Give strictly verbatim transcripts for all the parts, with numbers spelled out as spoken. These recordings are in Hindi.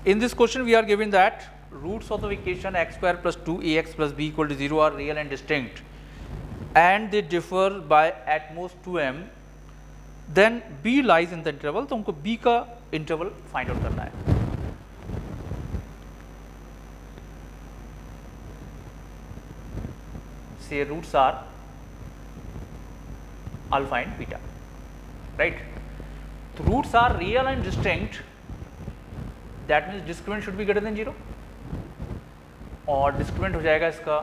In this question we are given that roots of the equation x square plus two a x plus b equal to zero are real and distinct and they differ by at most two m, then b lies in the interval. तो हमको b का interval find out करना है. Say roots are alpha and beta, right? The roots are real and distinct. That means discriminant should be greater than zero. और डिस्क्रिमिनेंट हो जाएगा इसका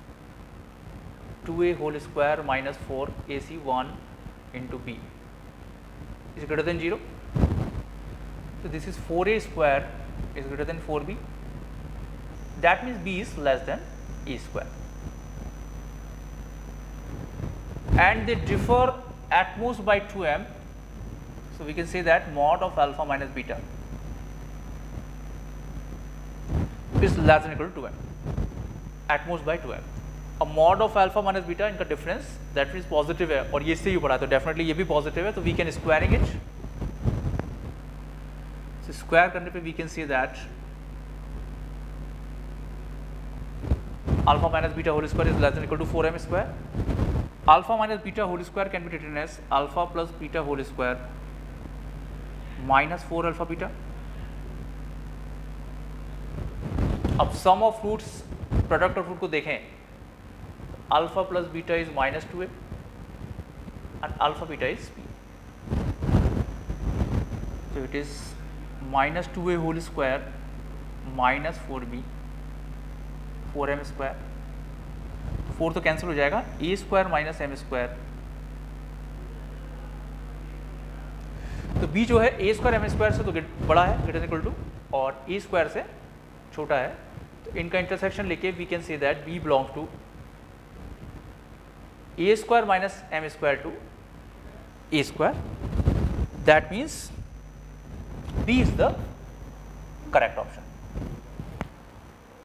two a whole square minus four a c one into b is greater than zero. So this is four a square is greater than four b. That means b is less than a square. And they differ at most by two m. So we can say that mod of alpha minus beta is less than equal to two m. At most by two m. A mod of alpha minus beta इनका difference that means positive है और ये इससे ही बड़ा है तो definitely ये भी positive है तो we can squaring it. So square करने पे we can say that alpha minus beta whole square is less than equal to four m square. Alpha minus beta whole square can be written as alpha plus beta whole square minus four alpha beta. अब sum of roots product of root को देखें, alpha plus beta is minus two a and alpha beta is b. So it is minus two a whole square minus four b four m square. Four तो कैंसिल हो जाएगा, a square minus M square. तो b जो है a स्क्वायर एम स्क्वायर से तो बड़ा है, ग्रेटर इक्वल टू, और a स्क्वायर से छोटा है. तो इनका इंटरसेक्शन लेके we can say that b belongs to a square minus M square to a square. That means b is the correct option.